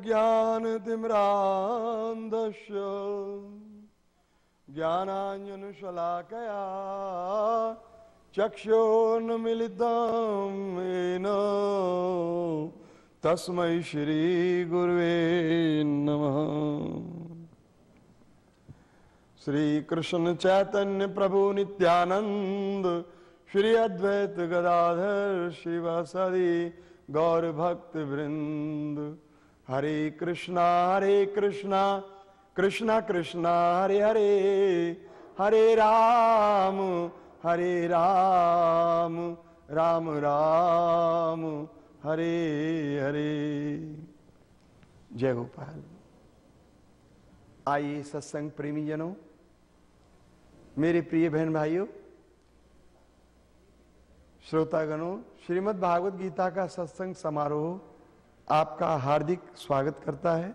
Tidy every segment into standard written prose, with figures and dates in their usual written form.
ज्ञानतिमिरान्धस्य ज्ञानाञ्जनशलाकया चक्षुर्मिलितं येन तस्मै श्रीगुरुवे नमः। श्री कृष्ण चैतन्य प्रभु नित्यानंद श्री अद्वैत गदाधर शिवासादि गौर भक्त वृंद। हरे कृष्णा कृष्णा कृष्णा हरे हरे, हरे राम राम राम हरे हरे। जय गोपाल। आइए सत्संग प्रेमी जनों, मेरे प्रिय बहन भाइयों, श्रोतागणों, श्रीमद् भागवत गीता का सत्संग समारोह आपका हार्दिक स्वागत करता है।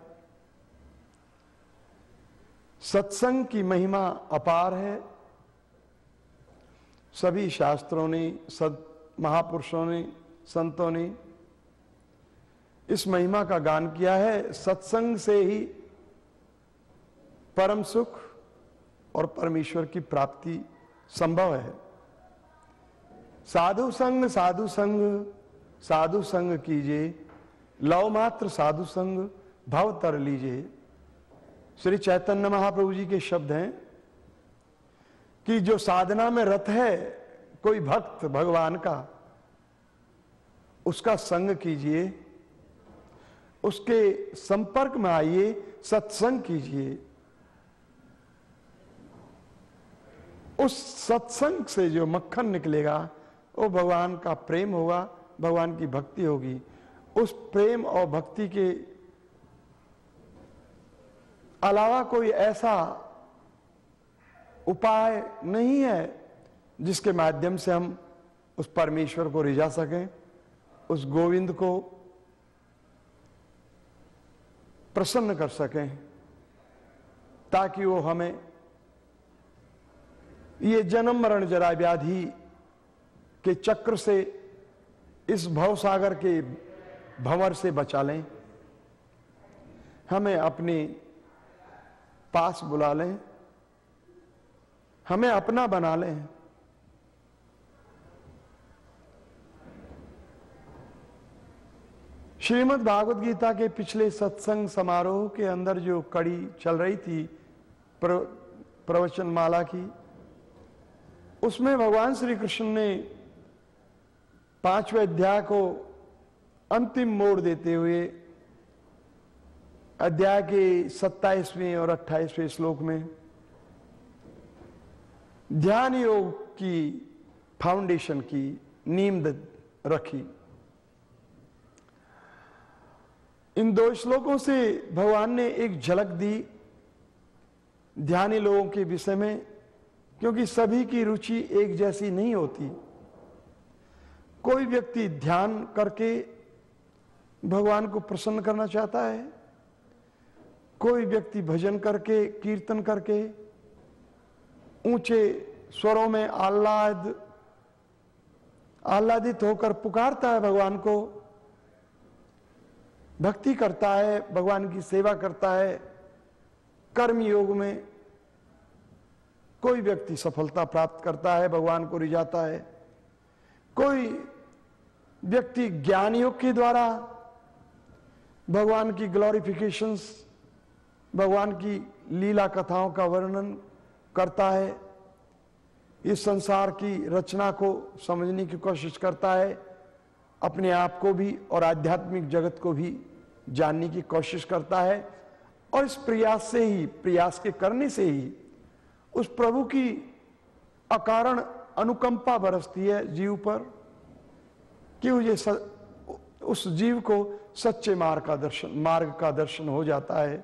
सत्संग की महिमा अपार है। सभी शास्त्रों ने, महापुरुषों ने, संतों ने इस महिमा का गान किया है। सत्संग से ही परम सुख और परमेश्वर की प्राप्ति संभव है। साधु संग साधु संग साधु संग कीजिए, लव मात्र साधु संग भव तर लीजिए। श्री चैतन्य महाप्रभु जी के शब्द हैं कि जो साधना में रत है कोई भक्त भगवान का, उसका संग कीजिए, उसके संपर्क में आइए, सत्संग कीजिए। उस सत्संग से जो मक्खन निकलेगा वो भगवान का प्रेम होगा, भगवान की भक्ति होगी। उस प्रेम और भक्ति के अलावा कोई ऐसा उपाय नहीं है जिसके माध्यम से हम उस परमेश्वर को रिझा सकें, उस गोविंद को प्रसन्न कर सकें, ताकि वो हमें ये जन्म मरण जरा व्याधि के चक्र से, इस भवसागर के भंवर से बचा लें, हमें अपने पास बुला लें, हमें अपना बना लें। श्रीमद् भागवत गीता के पिछले सत्संग समारोह के अंदर जो कड़ी चल रही थी प्रवचन माला की, उसमें भगवान श्री कृष्ण ने 5वें अध्याय को अंतिम मोड़ देते हुए अध्याय के 27वें और 28वें श्लोक में ध्यान योग की फाउंडेशन की नींव रखी। इन 2 श्लोकों से भगवान ने एक झलक दी ध्यानी लोगों के विषय में, क्योंकि सभी की रुचि एक जैसी नहीं होती। कोई व्यक्ति ध्यान करके भगवान को प्रसन्न करना चाहता है, कोई व्यक्ति भजन करके, कीर्तन करके, ऊंचे स्वरों में आह्लादित होकर पुकारता है भगवान को, भक्ति करता है, भगवान की सेवा करता है। कर्म योग में कोई व्यक्ति सफलता प्राप्त करता है, भगवान को रिझाता है। कोई व्यक्ति ज्ञान योग के द्वारा भगवान की ग्लोरिफिकेशंस, भगवान की लीला कथाओं का वर्णन करता है, इस संसार की रचना को समझने की कोशिश करता है, अपने आप को भी और आध्यात्मिक जगत को भी जानने की कोशिश करता है। और इस प्रयास के करने से ही उस प्रभु की अकारण अनुकंपा बरसती है जीव पर, कि उस जीव को सच्चे मार्ग का दर्शन हो जाता है।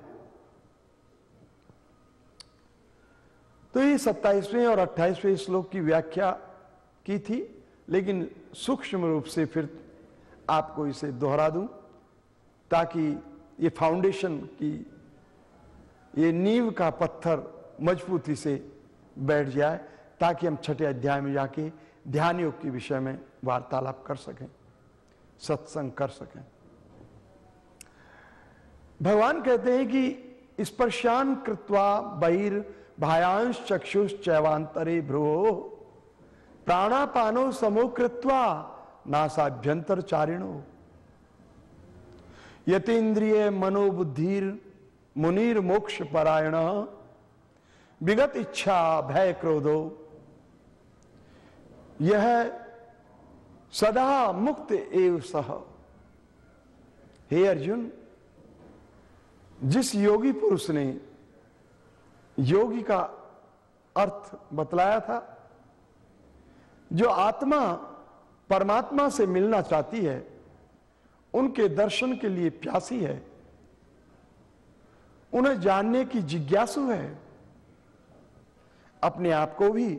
तो ये 27वें और 28वें श्लोक की व्याख्या की थी, लेकिन सूक्ष्म रूप से फिर आपको इसे दोहरा दूं, ताकि ये फाउंडेशन की, ये नींव का पत्थर मजबूती से बैठ जाए, ताकि हम 6ठे अध्याय में जाके ध्यान योग के विषय में वार्तालाप कर सकें, सत्संग कर सकें। भगवान कहते हैं कि स्पर्शान कृत्वा बहिर भायांश चक्षुष चैवांतरे भ्रुवो प्राणापानो समो कृत्वा नासाभ्यंतर चारिणो यतीन्द्रिय मनोबुद्धिर मुनिर मोक्ष परायण विगत इच्छा भय क्रोधो यह सदा मुक्त एव सह। हे अर्जुन, जिस योगी पुरुष ने योगी का अर्थ बतलाया था, जो आत्मा परमात्मा से मिलना चाहती है, उनके दर्शन के लिए प्यासी है, उन्हें जानने की जिज्ञासु है, अपने आप को भी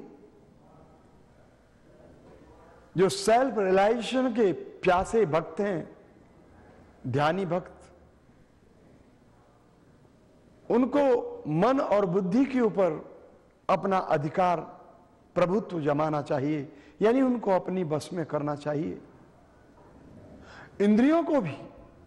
जो सेल्फ रियलाइजेशन के प्यासे भक्त हैं, ध्यानी भक्त, उनको मन और बुद्धि के ऊपर अपना अधिकार प्रभुत्व जमाना चाहिए, यानी उनको अपनी बस में करना चाहिए। इंद्रियों को भी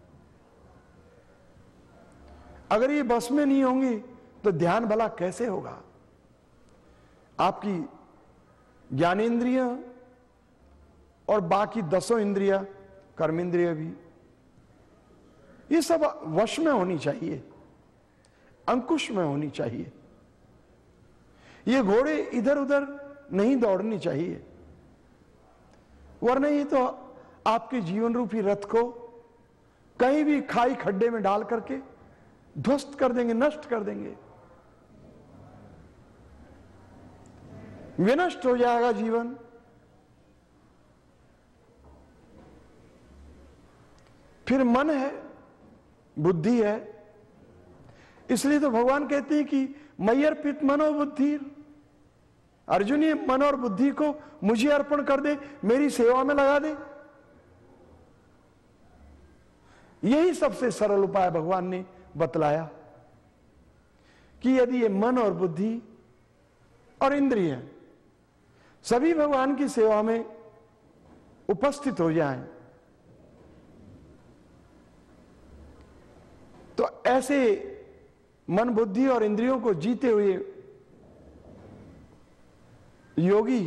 अगर ये बस में नहीं होंगी तो ध्यान भला कैसे होगा? आपकी ज्ञानेंद्रियां और बाकी 10 इंद्रियां, कर्मेंद्रियां भी, ये सब वश में होनी चाहिए, अंकुश में होनी चाहिए। ये घोड़े इधर उधर नहीं दौड़नी चाहिए, वरना ये तो आपके जीवन रूपी रथ को कहीं भी खाई खड्डे में डाल करके ध्वस्त कर देंगे, नष्ट कर देंगे, विनष्ट हो जाएगा जीवन। फिर मन है, बुद्धि है, इसलिए तो भगवान कहते हैं कि मयि अर्पित मनो बुद्धि। अर्जुन, ये मन और बुद्धि को मुझे अर्पण कर दे, मेरी सेवा में लगा दे। यही सबसे सरल उपाय भगवान ने बतलाया कि यदि ये मन और बुद्धि और इंद्रिय सभी भगवान की सेवा में उपस्थित हो जाएं, तो ऐसे मन बुद्धि और इंद्रियों को जीते हुए योगी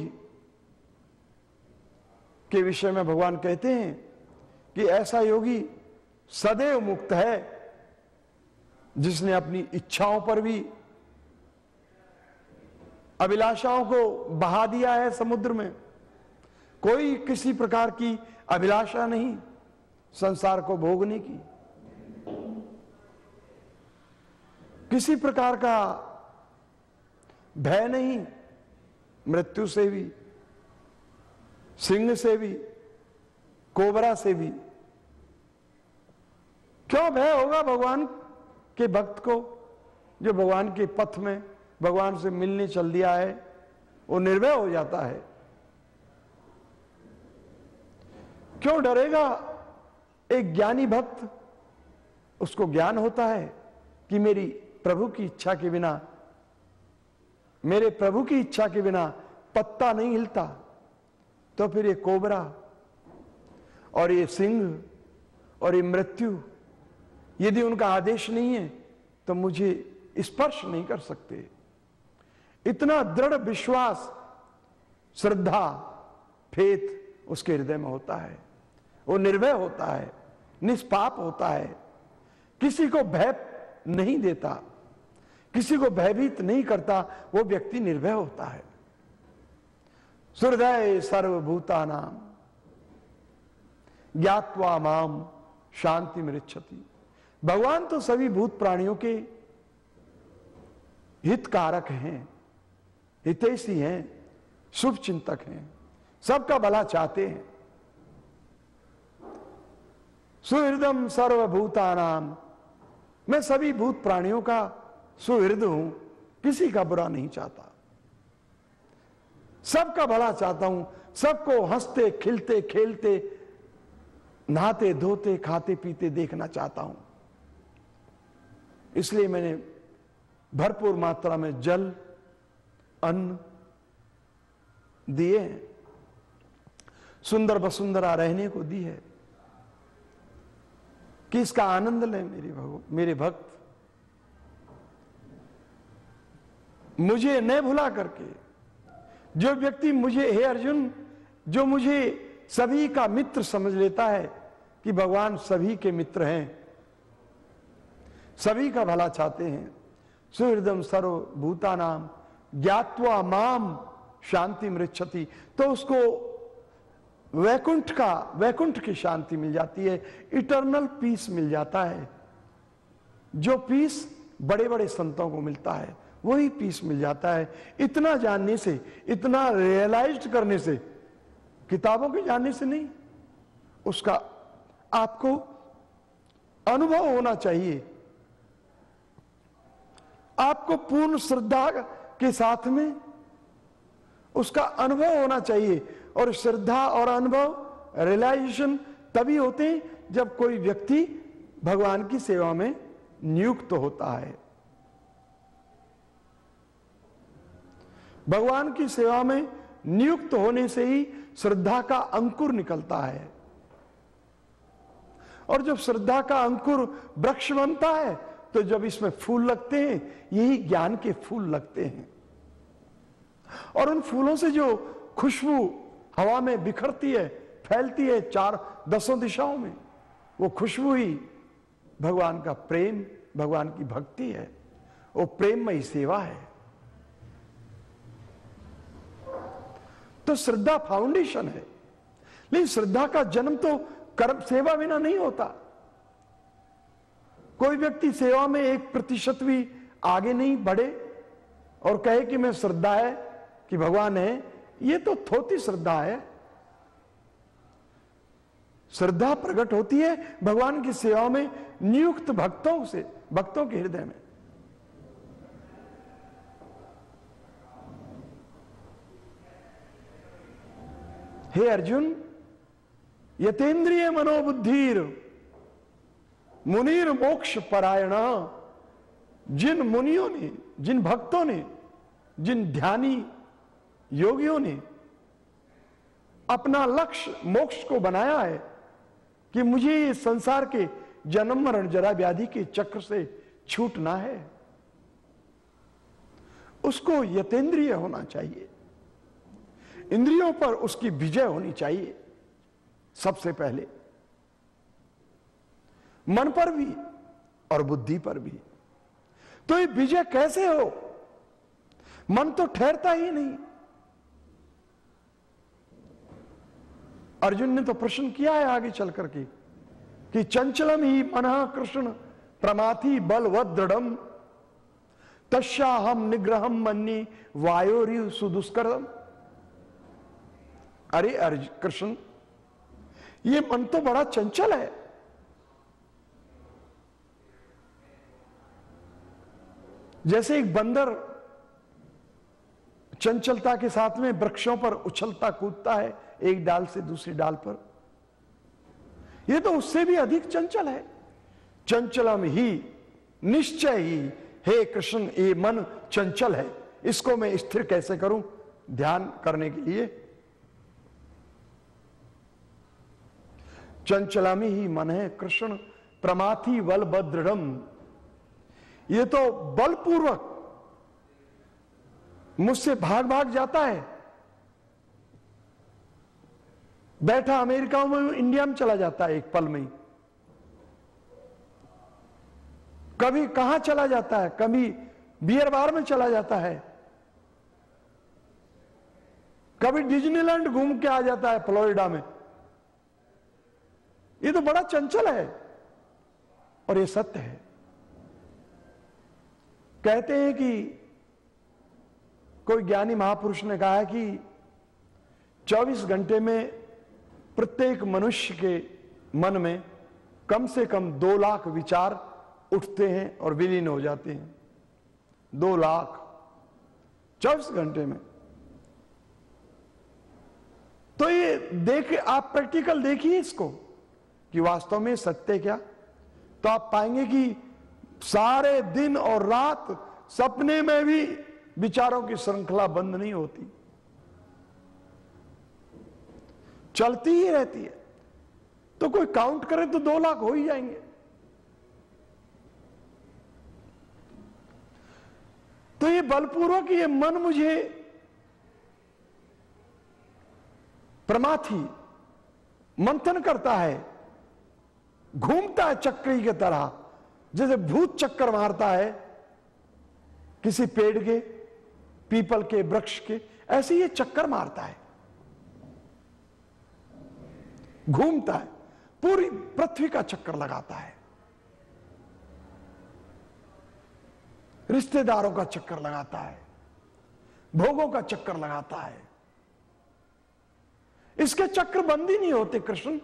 के विषय में भगवान कहते हैं कि ऐसा योगी सदैव मुक्त है, जिसने अपनी इच्छाओं पर भी, अभिलाषाओं को बहा दिया है समुद्र में। कोई किसी प्रकार की अभिलाषा नहीं संसार को भोगने की, किसी प्रकार का भय नहीं, मृत्यु से भी, सिंह से भी, कोबरा से भी। क्यों भय होगा भगवान के भक्त को, जो भगवान के पथ में भगवान से मिलने चल दिया है, वो निर्भय हो जाता है। क्यों डरेगा एक ज्ञानी भक्त? उसको ज्ञान होता है कि मेरी प्रभु की इच्छा के बिना, मेरे प्रभु की इच्छा के बिना पत्ता नहीं हिलता। तो फिर ये कोबरा और ये सिंह और ये मृत्यु, यदि उनका आदेश नहीं है तो मुझे स्पर्श नहीं कर सकते। इतना दृढ़ विश्वास, श्रद्धा, फेथ उसके हृदय में होता है। वो निर्भय होता है, निष्पाप होता है, किसी को भय नहीं देता, किसी को भयभीत नहीं करता। वो व्यक्ति निर्भय होता है। सुहृदय सर्वभूतानां ज्ञात्वा माम शांति मृच्छति। भगवान तो सभी भूत प्राणियों के हितकारक हैं, हितैषी हैं, शुभ चिंतक हैं, सबका भला चाहते हैं। सुहृदम सर्वभूतानाम, मैं सभी भूत प्राणियों का सुहृद हूं, किसी का बुरा नहीं चाहता, सबका भला चाहता हूं, सबको हंसते खिलते खेलते, नहाते धोते खाते पीते देखना चाहता हूं। इसलिए मैंने भरपूर मात्रा में जल, अन्न दिए हैं, सुंदर वसुंधरा रहने को दी है, कि इसका आनंद लें मेरे भक्त। मुझे न भुला करके, जो व्यक्ति मुझे, हे अर्जुन, जो मुझे सभी का मित्र समझ लेता है कि भगवान सभी के मित्र हैं, सभी का भला चाहते हैं, सुहृदम सर्वभूतानाम ज्ञात्वा माम शांति मृच्छति, तो उसको वैकुंठ की शांति मिल जाती है, इटर्नल पीस मिल जाता है। जो पीस बड़े बड़े संतों को मिलता है वही पीस मिल जाता है। इतना जानने से, इतना रियलाइज करने से, किताबों के जानने से नहीं, उसका आपको अनुभव होना चाहिए। आपको पूर्ण श्रद्धा के साथ में उसका अनुभव होना चाहिए। और श्रद्धा और अनुभव, रियलाइजेशन तभी होते हैं जब कोई व्यक्ति भगवान की सेवा में नियुक्त होता है। भगवान की सेवा में नियुक्त होने से ही श्रद्धा का अंकुर निकलता है। और जब श्रद्धा का अंकुर वृक्ष बनता है तो जब इसमें फूल लगते हैं, यही ज्ञान के फूल लगते हैं। और उन फूलों से जो खुशबू हवा में बिखरती है, फैलती है 4-10 दिशाओं में, वो खुशबू ही भगवान का प्रेम, भगवान की भक्ति है, वो प्रेममयी सेवा है। तो श्रद्धा फाउंडेशन है। लेकिन श्रद्धा का जन्म तो कर्म सेवा बिना नहीं होता। कोई व्यक्ति सेवा में 1% भी आगे नहीं बढ़े और कहे कि मैं श्रद्धा है कि भगवान है, ये तो थोती श्रद्धा है। श्रद्धा प्रकट होती है भगवान की सेवा में नियुक्त भक्तों से, भक्तों के हृदय में। हे अर्जुन, यतेन्द्रिय मनोबुद्धिर मुनिर मोक्ष परायण, जिन मुनियों ने, जिन भक्तों ने, जिन ध्यानी योगियों ने अपना लक्ष्य मोक्ष को बनाया है कि मुझे इस संसार के जन्म मरण जरा व्याधि के चक्र से छूटना है, उसको यतेंद्रिय होना चाहिए। इंद्रियों पर उसकी विजय होनी चाहिए सबसे पहले, मन पर भी और बुद्धि पर भी। तो ये विजय कैसे हो? मन तो ठहरता ही नहीं। अर्जुन ने तो प्रश्न किया है आगे चल करके कि चंचलम ही मनः कृष्ण प्रमाथि बलवद दृढ़म तस्याहम निग्रहम मन्ये वायोरिव सुदुष्करम। अरे अर्जुन, कृष्ण, ये मन तो बड़ा चंचल है। जैसे एक बंदर चंचलता के साथ में वृक्षों पर उछलता कूदता है एक डाल से दूसरी डाल पर, यह तो उससे भी अधिक चंचल है। चंचलम ही निश्चय ही, हे कृष्ण, ये मन चंचल है, इसको मैं स्थिर कैसे करूं ध्यान करने के लिए? चंचलामी ही मन है कृष्ण प्रमाथि बल दृढ़म। ये तो बलपूर्वक मुझसे भाग भाग जाता है। बैठा अमेरिका में, इंडिया में चला जाता है एक पल में। कभी कहां चला जाता है, कभी बियर बार में चला जाता है, कभी डिज्नीलैंड घूम के आ जाता है फ्लोरिडा में। ये तो बड़ा चंचल है और ये सत्य है। कहते हैं कि कोई ज्ञानी महापुरुष ने कहा है कि 24 घंटे में प्रत्येक मनुष्य के मन में कम से कम 2 लाख विचार उठते हैं और विलीन हो जाते हैं। 2 लाख 24 घंटे में। तो ये देख, आप प्रैक्टिकल देखिए इसको कि वास्तव में सत्य क्या। तो आप पाएंगे कि सारे दिन और रात सपने में भी विचारों की श्रृंखला बंद नहीं होती, चलती ही रहती है। तो कोई काउंट करे तो 2 लाख हो ही जाएंगे। बलपूर्वक ये मन मुझे प्रमाथी मंथन करता है, घूमता है चक्री की तरह, जैसे भूत चक्कर मारता है किसी पेड़ के, पीपल के, वृक्ष के, ऐसे ये चक्कर मारता है, घूमता है, पूरी पृथ्वी का चक्कर लगाता है, रिश्तेदारों का चक्कर लगाता है, भोगों का चक्कर लगाता है। इसके चक्र बंद ही नहीं होते कृष्ण।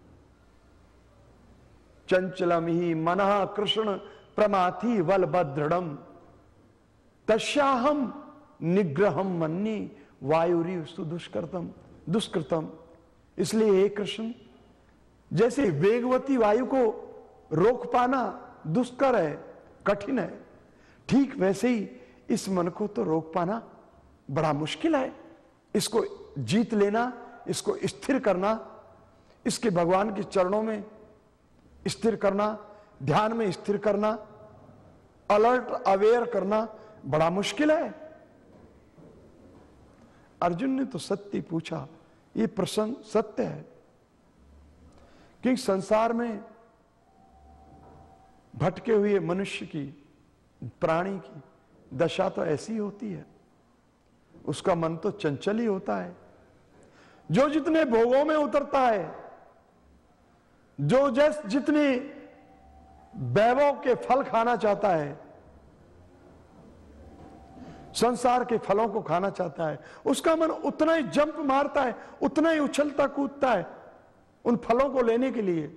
चंचलम ही मनः कृष्ण प्रमाथि बलभद्रडम तस्याहम निग्रहम मन्नी वायुरी सुदुष्कृतम दुष्कृतम। इसलिए हे कृष्ण, जैसे वेगवती वायु को रोक पाना दुष्कर है, कठिन है, ठीक वैसे ही इस मन को तो रोक पाना बड़ा मुश्किल है। इसको जीत लेना, इसको स्थिर करना, इसके भगवान के चरणों में स्थिर करना, ध्यान में स्थिर करना, अलर्ट अवेयर करना बड़ा मुश्किल है। अर्जुन ने तो सत्य पूछा, ये प्रसंग सत्य है कि संसार में भटके हुए मनुष्य की, प्राणी की दशा तो ऐसी होती है, उसका मन तो चंचल ही होता है। जो जितने भोगों में उतरता है, जो जितने वैभव के फल खाना चाहता है, संसार के फलों को खाना चाहता है, उसका मन उतना ही जंप मारता है, उतना ही उछलता कूदता है उन फलों को लेने के लिए।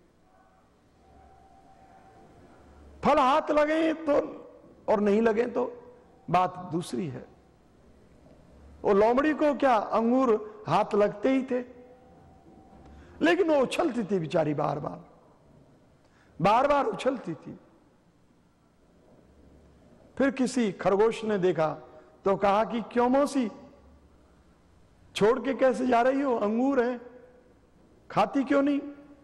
फल हाथ लगे तो और नहीं लगे तो बात दूसरी है। वो लोमड़ी को क्या अंगूर हाथ लगते ही थे, लेकिन वो उछलती थी बेचारी, बार बार उछलती थी। फिर किसी खरगोश ने देखा तो कहा कि क्यों मौसी, छोड़ के कैसे जा रही हो, अंगूर है, खाती क्यों नहीं?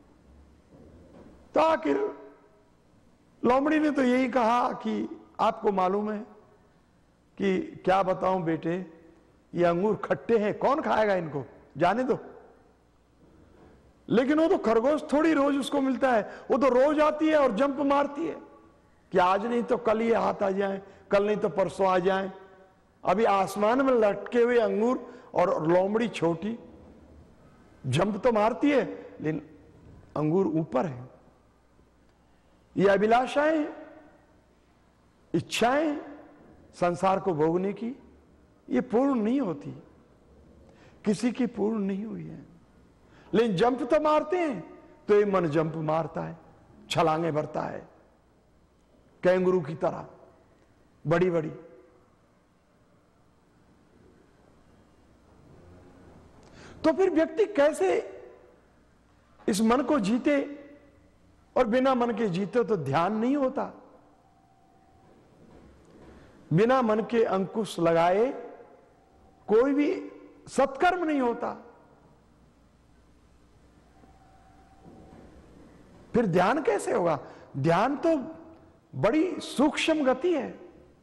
तो आखिर लोमड़ी ने तो यही कहा कि आपको मालूम है कि क्या बताऊं बेटे, ये अंगूर खट्टे हैं, कौन खाएगा इनको, जाने दो। लेकिन वो तो खरगोश थोड़ी रोज उसको मिलता है, वो तो रोज आती है और जंप मारती है कि आज नहीं तो कल ये हाथ आ जाए, कल नहीं तो परसों आ जाए। अभी आसमान में लटके हुए अंगूर और लोमड़ी छोटी, जंप तो मारती है लेकिन अंगूर ऊपर है। ये अभिलाषाएं, इच्छाएं संसार को भोगने की, ये पूर्ण नहीं होती, किसी की पूर्ण नहीं हुई है। लेकिन जंप तो मारते हैं, तो ये मन जंप मारता है, छलांगे भरता है कैंगरू की तरह बड़ी बड़ी। तो फिर व्यक्ति कैसे इस मन को जीते? और बिना मन के जीते तो ध्यान नहीं होता, बिना मन के अंकुश लगाए कोई भी सत्कर्म नहीं होता। फिर ध्यान कैसे होगा? ध्यान तो बड़ी सूक्ष्म गति है।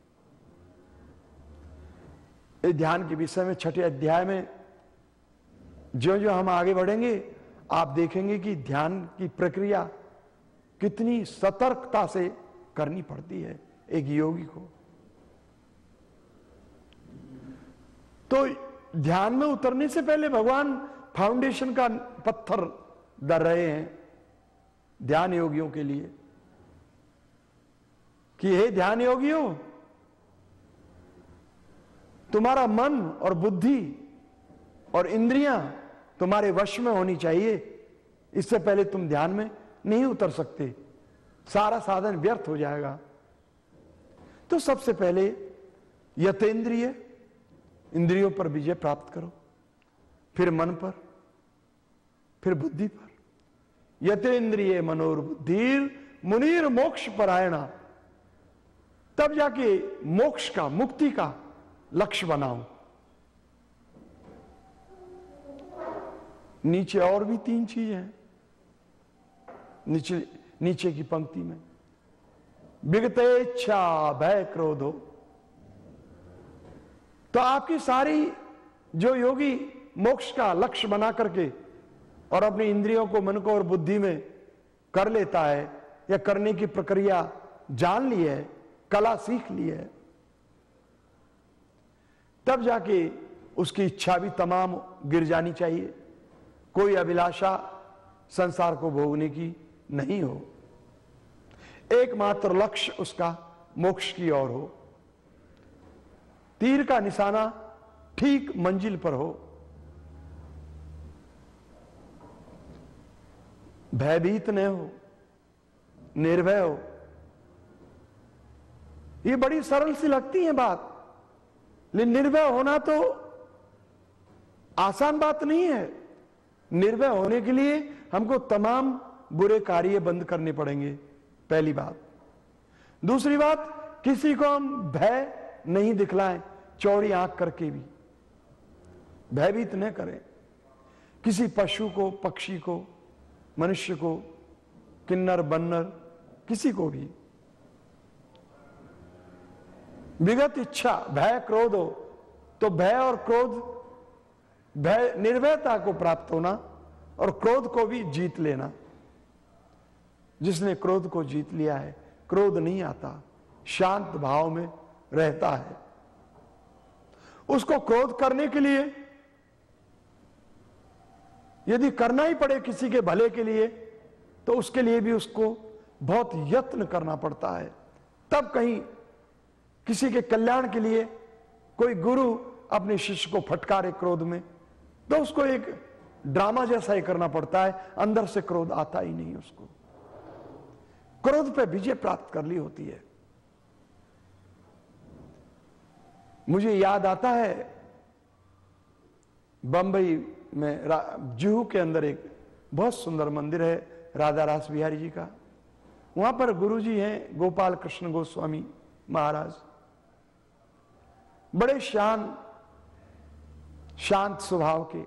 इस ध्यान के विषय में 6ठे अध्याय में जो जो हम आगे बढ़ेंगे, आप देखेंगे कि ध्यान की प्रक्रिया कितनी सतर्कता से करनी पड़ती है एक योगी को। तो ध्यान में उतरने से पहले भगवान फाउंडेशन का पत्थर धर रहे हैं ध्यान योगियों के लिए कि हे ध्यान योगियों, तुम्हारा मन और बुद्धि और इंद्रियां तुम्हारे वश में होनी चाहिए। इससे पहले तुम ध्यान में नहीं उतर सकते, सारा साधन व्यर्थ हो जाएगा। तो सबसे पहले यतेंद्रिय, इंद्रियों पर विजय प्राप्त करो, फिर मन पर, फिर बुद्धि पर। यतेंद्रिय मनोर्बुद्धिर मुनीर मोक्ष परायणा, तब जाके मोक्ष का, मुक्ति का लक्ष्य बनाओ। नीचे और भी 3 चीजें हैं नीचे की पंक्ति में। विगतेच्छा भय क्रोधो, तो आपकी सारी जो योगी मोक्ष का लक्ष्य बना करके और अपनी इंद्रियों को, मन को और बुद्धि में कर लेता है, या करने की प्रक्रिया जान ली है, कला सीख ली है, तब जाके उसकी इच्छा भी तमाम गिर जानी चाहिए। कोई अभिलाषा संसार को भोगने की नहीं हो, एकमात्र लक्ष्य उसका मोक्ष की ओर हो, तीर का निशाना ठीक मंजिल पर हो, भयभीत न हो, निर्भय हो। ये बड़ी सरल सी लगती है बात, लेकिन निर्भय होना तो आसान बात नहीं है। निर्भय होने के लिए हमको तमाम बुरे कार्य बंद करने पड़ेंगे, पहली बात। दूसरी बात, किसी को हम भय नहीं दिखलाएं, चौड़ी आंख करके भी भयभीत न करें। किसी पशु को, पक्षी को, मनुष्य को, किन्नर बन्नर, किसी को भी विगत इच्छा, भय, क्रोध हो तो भय और क्रोध, भय निर्भयता को प्राप्त होना और क्रोध को भी जीत लेना। जिसने क्रोध को जीत लिया है, क्रोध नहीं आता, शांत भाव में रहता है। उसको क्रोध करने के लिए यदि करना ही पड़े किसी के भले के लिए, तो उसके लिए भी उसको बहुत यत्न करना पड़ता है। तब कहीं किसी के कल्याण के लिए कोई गुरु अपने शिष्य को फटकारे क्रोध में, तो उसको एक ड्रामा जैसा ही करना पड़ता है, अंदर से क्रोध आता ही नहीं उसको। क्रोध पे विजय प्राप्त कर ली होती है। मुझे याद आता है, बंबई में जुहू के अंदर एक बहुत सुंदर मंदिर है राधा रास बिहारी जी का। वहां पर गुरु जी हैं गोपाल कृष्ण गोस्वामी महाराज, बड़े शांत स्वभाव के।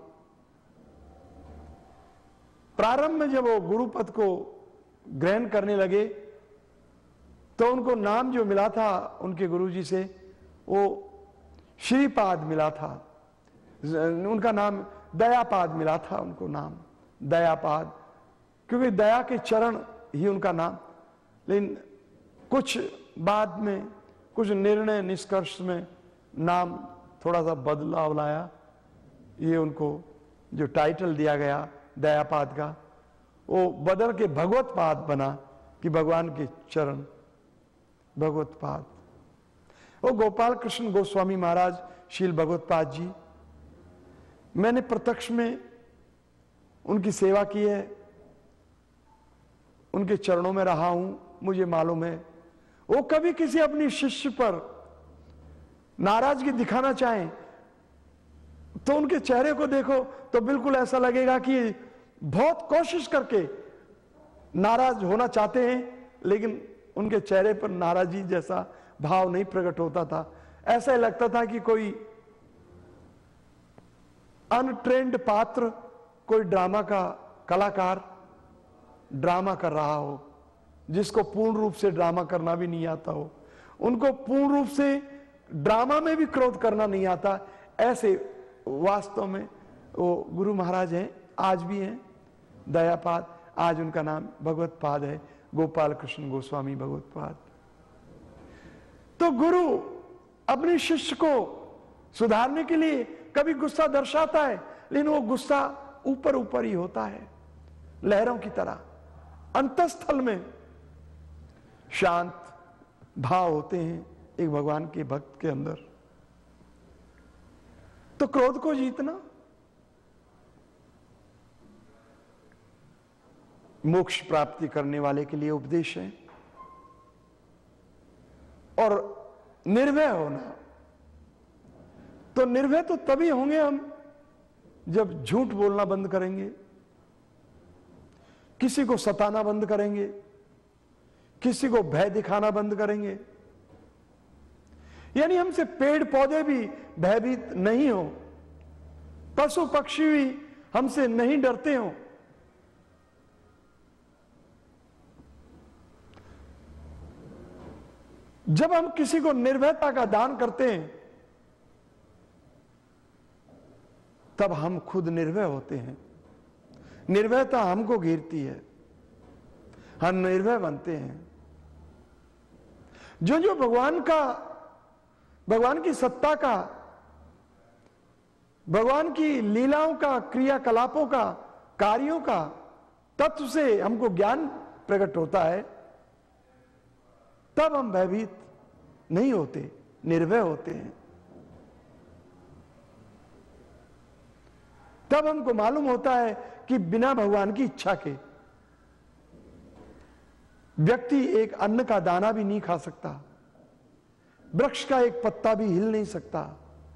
प्रारंभ में जब वो गुरु पद को ग्रहण करने लगे, तो उनको नाम जो मिला था उनके गुरुजी से, वो श्रीपाद मिला था। उनका नाम दयापाद मिला था, उनको नाम दयापाद, क्योंकि दया के चरण ही उनका नाम। लेकिन कुछ बाद में कुछ निर्णय निष्कर्ष में नाम थोड़ा सा बदलाव लाया। ये उनको जो टाइटल दिया गया दयापाद का, वो बदल के भगवत पाद बना, कि भगवान के चरण, भगवत पाद। वो गोपाल कृष्ण गोस्वामी महाराज, शील भगवत पाद जी, मैंने प्रत्यक्ष में उनकी सेवा की है, उनके चरणों में रहा हूं, मुझे मालूम है। वो कभी किसी अपनी शिष्य पर नाराजगी दिखाना चाहें तो उनके चेहरे को देखो तो बिल्कुल ऐसा लगेगा कि बहुत कोशिश करके नाराज होना चाहते हैं, लेकिन उनके चेहरे पर नाराजगी जैसा भाव नहीं प्रकट होता था। ऐसा लगता था कि कोई अनट्रेंड पात्र, कोई ड्रामा का कलाकार ड्रामा कर रहा हो, जिसको पूर्ण रूप से ड्रामा करना भी नहीं आता हो। उनको पूर्ण रूप से ड्रामा में भी क्रोध करना नहीं आता। ऐसे वास्तव में वो गुरु महाराज हैं, आज भी हैं, दयापाद। आज उनका नाम भगवत पाद है, गोपाल कृष्ण गोस्वामी भगवत पाद। तो गुरु अपने शिष्य को सुधारने के लिए कभी गुस्सा दर्शाता है, लेकिन वो गुस्सा ऊपर ऊपर ही होता है, लहरों की तरह। अंतस्थल में शांत भाव होते हैं एक भगवान के भक्त के अंदर। तो क्रोध को जीतना मोक्ष प्राप्ति करने वाले के लिए उपदेश है। और निर्भय होना, तो निर्भय तो तभी होंगे हम जब झूठ बोलना बंद करेंगे, किसी को सताना बंद करेंगे, किसी को भय दिखाना बंद करेंगे। यानी हमसे पेड़ पौधे भी भयभीत नहीं हो, पशु पक्षी भी हमसे नहीं डरते हो। जब हम किसी को निर्भयता का दान करते हैं, तब हम खुद निर्भय होते हैं। निर्भयता हमको घेरती है, हम निर्भय बनते हैं। जो जो भगवान की सत्ता का, भगवान की लीलाओं का, क्रियाकलापों का, कार्यों का तत्व से हमको ज्ञान प्रकट होता है, तब हम भयभीत नहीं होते, निर्भय होते हैं। तब हमको मालूम होता है कि बिना भगवान की इच्छा के व्यक्ति एक अन्न का दाना भी नहीं खा सकता, वृक्ष का एक पत्ता भी हिल नहीं सकता।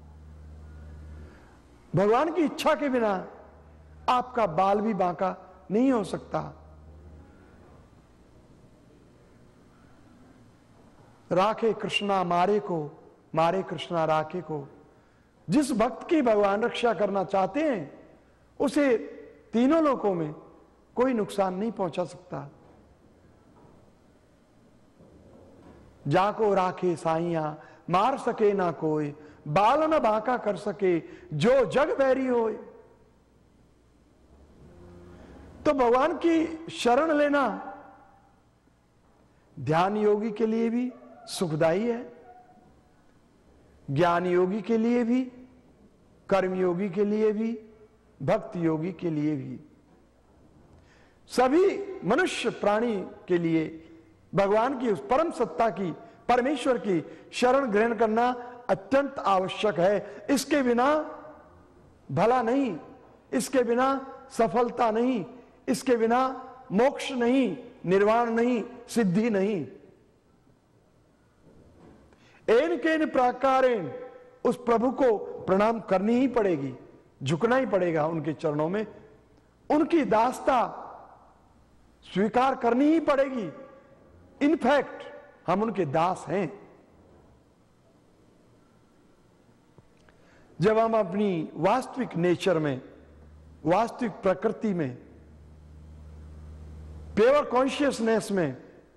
भगवान की इच्छा के बिना आपका बाल भी बांका नहीं हो सकता। राखे कृष्णा मारे को, मारे कृष्णा राखे को। जिस भक्त की भगवान रक्षा करना चाहते हैं उसे तीनों लोकों में कोई नुकसान नहीं पहुंचा सकता। जाको राखे साइया, मार सके ना कोई, बाल न बांका कर सके, जो जग बैरी होए। तो भगवान की शरण लेना ध्यान योगी के लिए भी सुखदायी है, ज्ञान योगी के लिए भी, कर्म योगी के लिए भी, भक्त योगी के लिए भी, सभी मनुष्य प्राणी के लिए भगवान की उस परम सत्ता की, परमेश्वर की शरण ग्रहण करना अत्यंत आवश्यक है। इसके बिना भला नहीं, इसके बिना सफलता नहीं, इसके बिना मोक्ष नहीं, निर्वाण नहीं, सिद्धि नहीं। एन केन प्राकारेण, उस प्रभु को प्रणाम करनी ही पड़ेगी, झुकना ही पड़ेगा उनके चरणों में, उनकी दासता स्वीकार करनी ही पड़ेगी। इनफैक्ट हम उनके दास हैं। जब हम अपनी वास्तविक नेचर में, वास्तविक प्रकृति में, प्योर कॉन्शियसनेस में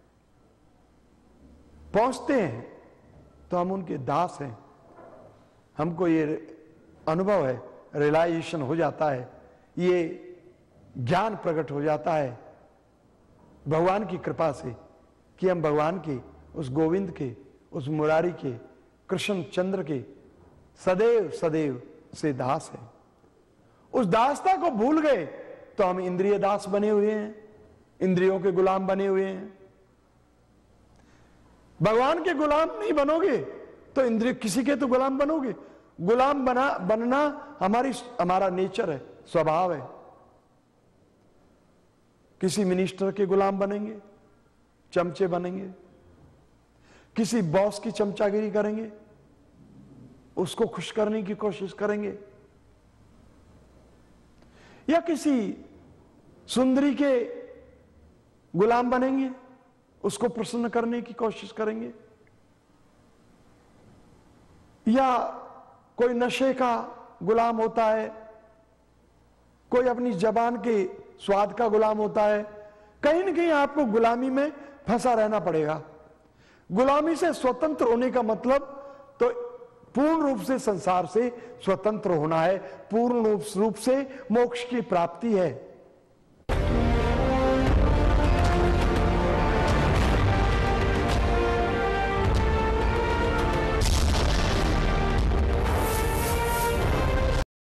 पहुंचते हैं तो हम उनके दास हैं। हमको ये अनुभव है, रियलाइजेशन हो जाता है, ये ज्ञान प्रकट हो जाता है भगवान की कृपा से कि हम भगवान के, उस गोविंद के, उस मुरारी के, कृष्ण चंद्र के सदैव सदैव से दास हैं। उस दासता को भूल गए तो हम इंद्रिय दास बने हुए हैं, इंद्रियों के गुलाम बने हुए हैं। भगवान के गुलाम नहीं बनोगे तो इंद्रिय किसी के तो गुलाम बनोगे। गुलाम बनना हमारा नेचर है, स्वभाव है। किसी मिनिस्टर के गुलाम बनेंगे, चमचे बनेंगे, किसी बॉस की चमचागिरी करेंगे, उसको खुश करने की कोशिश करेंगे, या किसी सुंदरी के गुलाम बनेंगे, उसको प्रसन्न करने की कोशिश करेंगे, या कोई नशे का गुलाम होता है, कोई अपनी जबान के स्वाद का गुलाम होता है। कहीं ना कहीं आपको गुलामी में फंसा रहना पड़ेगा। गुलामी से स्वतंत्र होने का मतलब तो पूर्ण रूप से संसार से स्वतंत्र होना है, पूर्ण रूप से मोक्ष की प्राप्ति है।